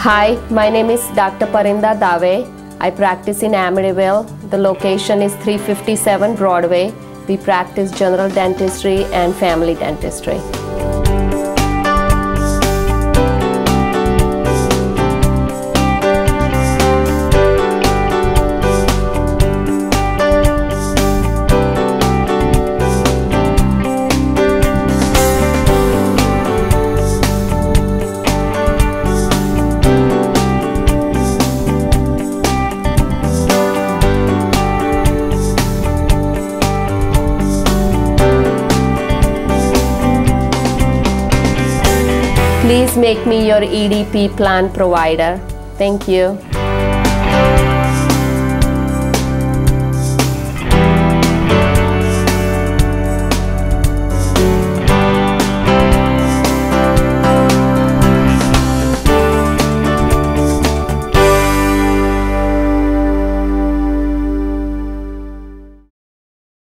Hi, my name is Dr. Parinda. I practice in Amityville. The location is 357 Broadway. We practice general dentistry and family dentistry. Please make me your EDP plan provider. Thank you.